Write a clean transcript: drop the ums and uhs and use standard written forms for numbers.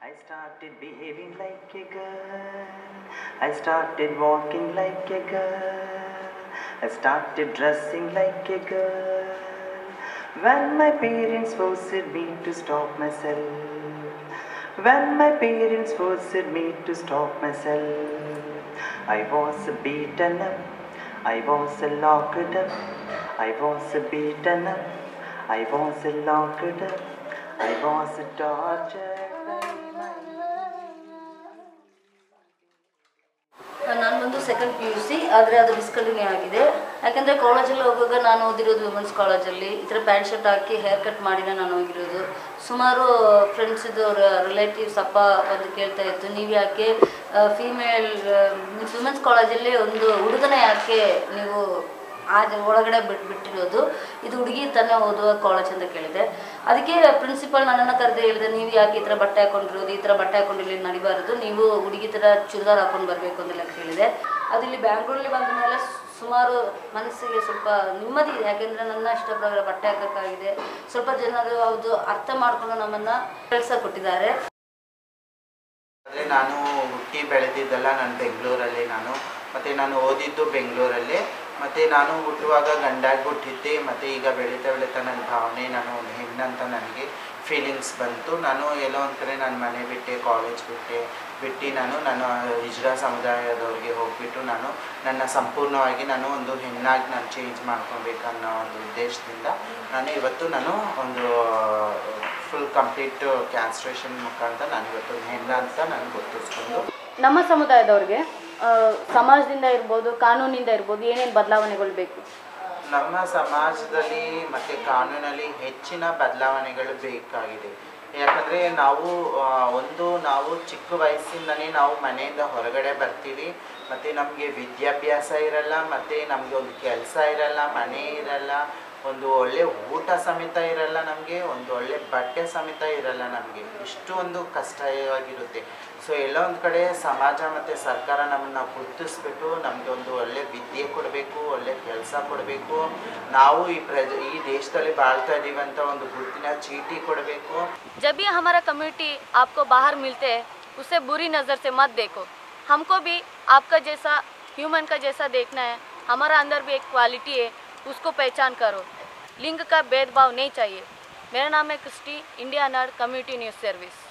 I started behaving like a girl. I started walking like a girl. I started dressing like a girl. When my parents forced me to stop myself. When my parents forced me to stop myself. I was beaten up. I was locked up. I was beaten up. I was locked up. I was tortured. ನಾನು ಬಂದು second PUC ಆದರೆ ಅದು discontinue ಆಗಿದೆ. ಯಾಕೆಂದರೆ ಕಾಲೇಜಲ್ಲಿ ಹೋಗುವಾಗ ನಾನು ಓದಿರೋದು ವುಮೆನ್ಸ್ ಕಾಲೇಜಲ್ಲಿ ಈ ಥರ ಪ್ಯಾಂಟ್ ಶರ್ಟ್ ಹಾಕಿ ಹೇರ್ ಕಟ್ ಮಾಡಿನೇ ನಾನು ಹೋಗಿರೋದು. ಸುಮಾರು ಫ್ರೆಂಡ್ಸ್ ಇದ್ದವ್ರ ರಿಲೇಟಿವ್ಸ್ ಅಪ್ಪ ಬಂದು ಕೇಳ್ತಾ ಇತ್ತು, ನೀವು ಯಾಕೆ ಫೀಮೇಲ್ ವುಮೆನ್ಸ್ ಕಾಲೇಜಲ್ಲಿ ಒಂದು ಹುಡುಗನ ಯಾಕೆ ನೀವು ಒಳಗಡೆ ಬಿಟ್ಟಿರೋದು, ಇದು ಹುಡುಗಿ ತಾನೇ ಓದುವ ಕಾಲೇಜ್ ಅಂತ ಕೇಳಿದೆ. ಅದಕ್ಕೆ ಪ್ರಿನ್ಸಿಪಲ್ ನನ್ನನ್ನು ಕರೆದು ಹೇಳಿದೆ, ನೀವು ಯಾಕೆ ಈ ಥರ ಬಟ್ಟೆ ಹಾಕೊಂಡಿರೋದು, ಈ ಥರ ಬಟ್ಟೆ ಹಾಕೊಂಡಿಲ್ಲಿ ನಡಿಬಾರದು, ನೀವು ಹುಡುಗಿ ಥರ ಚೂಡಿದಾರ್ ಹಾಕೊಂಡು ಬರಬೇಕು ಅಂತೆಲ್ಲ ಕೇಳಿದೆ. ಅದು ಇಲ್ಲಿ ಬ್ಯಾಂಗ್ಳೂರಲ್ಲಿ ಬಂದ ಮೇಲೆ ಸುಮಾರು ಮನಸ್ಸಿಗೆ ಸ್ವಲ್ಪ ನೆಮ್ಮದಿ ಇದೆ. ಯಾಕೆಂದರೆ ನನ್ನ ಇಷ್ಟ ಪ್ರಕಾರ ಬಟ್ಟೆ ಹಾಕೋಕ್ಕಾಗಿದೆ. ಸ್ವಲ್ಪ ಜನರು ಅದು ಅರ್ಥ ಮಾಡಿಕೊಂಡು ನಮ್ಮನ್ನು ಕೆಲಸ ಕೊಟ್ಟಿದ್ದಾರೆ. ಅಂದರೆ ನಾನು ಹುಟ್ಟಿ ಬೆಳೆದಿದ್ದೆಲ್ಲ ನಾನು ಬೆಂಗಳೂರಲ್ಲಿ, ಮತ್ತು ನಾನು ಓದಿದ್ದು ಬೆಂಗಳೂರಲ್ಲಿ. ಮತ್ತು ನಾನು ಹುಟ್ಟುವಾಗ ಗಂಡಾಗಿ ಹುಟ್ಟಿದ್ದೆ. ಮತ್ತು ಈಗ ಬೆಳೀತಾ ಬೆಳೀತಾ ನನ್ನ ಭಾವನೆ, ನಾನು ಒಂದು ಹೆಣ್ಣಂತ ನನಗೆ ಫೀಲಿಂಗ್ಸ್ ಬಂತು. ನಾನು ಎಲ್ಲೋ ಒಂದು ಕಡೆ ನಾನು ಮನೆ ಬಿಟ್ಟೆ, ಕಾಲೇಜ್ ಬಿಟ್ಟು ನಾನು ಹಿಜ್ರಾ ಸಮುದಾಯದವ್ರಿಗೆ ಹೋಗಿಬಿಟ್ಟು ನನ್ನ ಸಂಪೂರ್ಣವಾಗಿ ಒಂದು ಹೆಣ್ಣಾಗಿ ನಾನು ಚೇಂಜ್ ಮಾಡ್ಕೊಬೇಕನ್ನೋ ಒಂದು ಉದ್ದೇಶದಿಂದ ಇವತ್ತು ಒಂದು ಫುಲ್ ಕಂಪ್ಲೀಟ್ ಕ್ಯಾನ್ಸ್ಟ್ರೇಷನ್ ಮುಖಾಂತರ ನಾನು ಇವತ್ತು ಹೆಣ್ಣು ಅಂತ ನನಗೆ ಗುರುತಿಸ್ಕೊಂಡು ನಮ್ಮ ಸಮುದಾಯದವ್ರಿಗೆ ಸಮಾಜದಿಂದ ಇರ್ಬೋದು, ಕಾನೂನಿಂದ ಇರ್ಬೋದು, ಏನೇನು ಬದಲಾವಣೆಗಳು ಬೇಕು? ನಮ್ಮ ಸಮಾಜದಲ್ಲಿ ಮತ್ತು ಕಾನೂನಲ್ಲಿ ಹೆಚ್ಚಿನ ಬದಲಾವಣೆಗಳು ಬೇಕಾಗಿದೆ. ಯಾಕಂದರೆ ನಾವು ಚಿಕ್ಕ ವಯಸ್ಸಿಂದನೇ ನಾವು ಮನೆಯಿಂದ ಹೊರಗಡೆ ಬರ್ತೀವಿ. ಮತ್ತು ನಮಗೆ ವಿದ್ಯಾಭ್ಯಾಸ ಇರಲ್ಲ, ಮತ್ತು ನಮಗೆ ಒಂದು ಕೆಲಸ ಇರಲ್ಲ, ಮನೆ ಇರಲ್ಲ, ಒಂದು ಒಳ್ಳೆ ಊಟ ಸಮೇತ ಇರಲ್ಲ, ನಮಗೆ ಒಂದು ಒಳ್ಳೆ ಬಟ್ಟೆ ಸಮೇತ ಇರಲ್ಲ. ನಮಗೆ ಇಷ್ಟು ಒಂದು ಕಷ್ಟವಾಗಿರುತ್ತೆ. ಸೊ ಎಲ್ಲೋ ಒಂದು ಕಡೆ ಸಮಾಜ ಮತ್ತು ಸರ್ಕಾರ ನಮ್ಮನ್ನು ಗುರುತಿಸ್ಬಿಟ್ಟು ನಮಗೆ ಒಂದು ಒಳ್ಳೆ ವಿದ್ಯೆ ಕೊಡಬೇಕು, ಒಳ್ಳೆ ಕೆಲಸ ಕೊಡಬೇಕು, ನಾವು ಈ ದೇಶದಲ್ಲಿ ಬಾಳ್ತಾ ಇದ್ದೀವಿ ಅಂತ ಒಂದು ಗುರುತಿನ ಚೀಟಿ ಕೊಡಬೇಕು. जब भी हमारा कम्युनिटी आपको बाहर मिलते हैं उसे बुरी नज़र से मत देखो. हमको भी आपका जैसा ह्यूमन का जैसा देखना है. हमारा अंदर भी एक क्वालिटी है, उसको पहचान करो. लिंग का भेदभाव नहीं चाहिए. मेरा नाम है Christy, India nerd community news service.